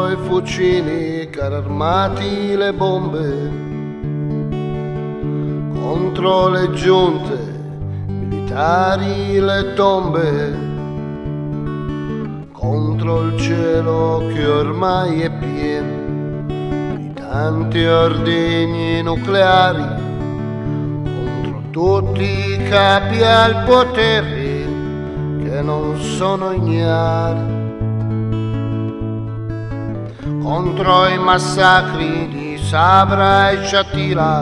contro i fucili, carri armati, le bombe, contro le giunte militari, le tombe, contro il cielo che ormai è pieno di tanti ordigni nucleari, contro tutti i capi al potere che non sono ignari, contro i massacri di Sabra e Shatila,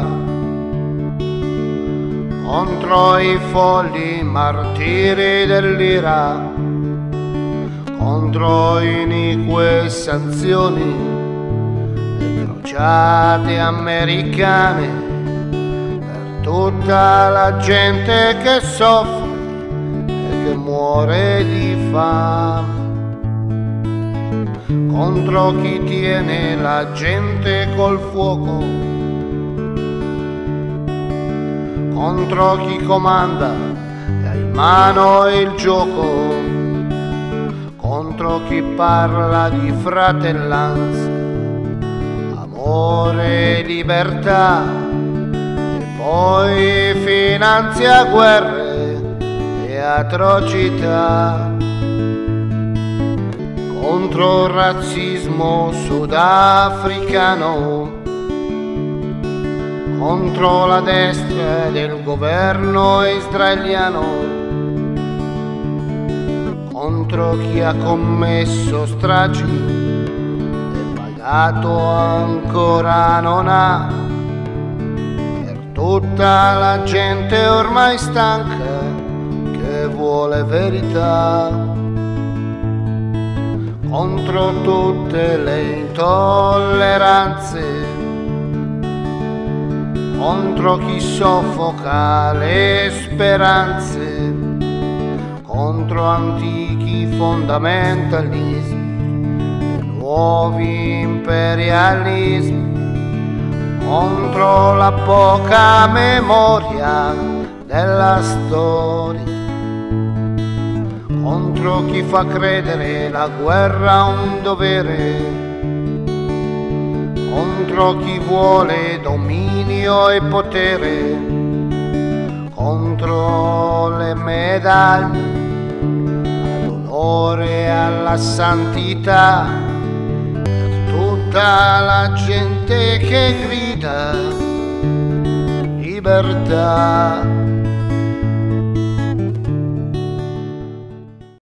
contro i folli martiri dell'Ira, contro inique sanzioni e crociate americane, per tutta la gente che soffre e che muore di fame, contro chi tiene la gente col fuoco, contro chi comanda e ha in mano il gioco, contro chi parla di fratellanza, amore e libertà e poi finanzia guerre e atrocità, contro il razzismo sudafricano, contro la destra del governo israeliano, contro chi ha commesso stragi e pagato ancora non ha, per tutta la gente ormai stanca che vuole verità, contro tutte le intolleranze, contro chi soffoca le speranze, contro antichi fondamentalismi e nuovi imperialismi, contro la poca memoria della storia, contro chi fa credere la guerra un dovere, contro chi vuole dominio e potere, contro le medaglie all'onore e alla santità, per tutta la gente che grida libertà.